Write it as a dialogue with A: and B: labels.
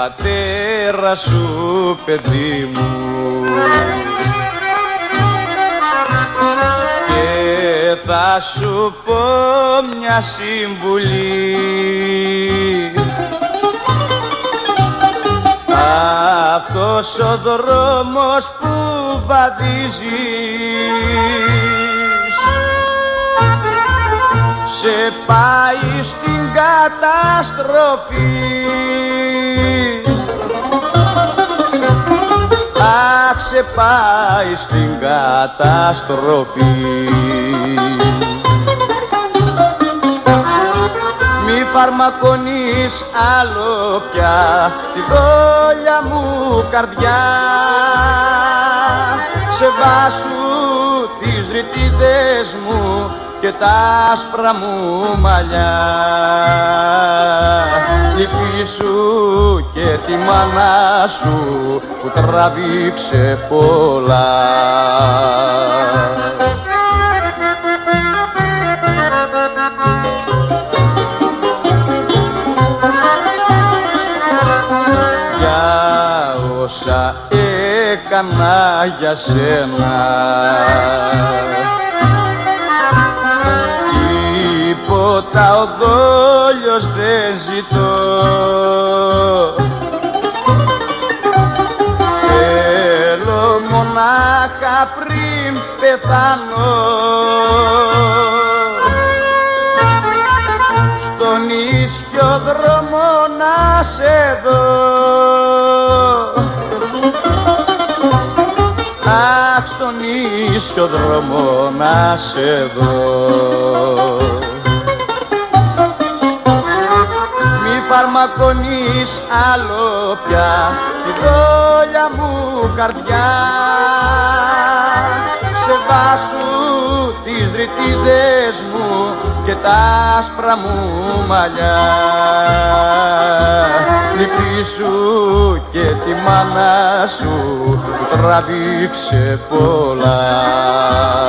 A: πατέρα σου, παιδί μου, και θα σου πω μια συμβουλή. Αυτός ο δρόμος που βαδίζεις σε πάει στην καταστροφή. Αχ, σε πάει στην καταστροφή. Μη φαρμακονείς άλλο πια τη δόλια μου καρδιά. Σε βάσου τις ρητίδες μου και τα άσπρα μου μαλλιά. Λυπήσου και τη μάνα σου που τραβήξε πολλά. Όσα έκανα για σένα, τίποτα ο δόλιος δεν ζητώ. Θέλω μονάχα πριν πεθάνω στον ίσιο δρόμο να σε δω. Αχ, στον ίσιο δρόμο να σε δω. Μη φαρμακονείς άλλο πια τη δόλια μου καρδιά. Σε βάσου τις ρητίδες μου και τα άσπρα μου μαλλιά. Λυπήσου και τη μάνα σου που τραβήξε πολλά.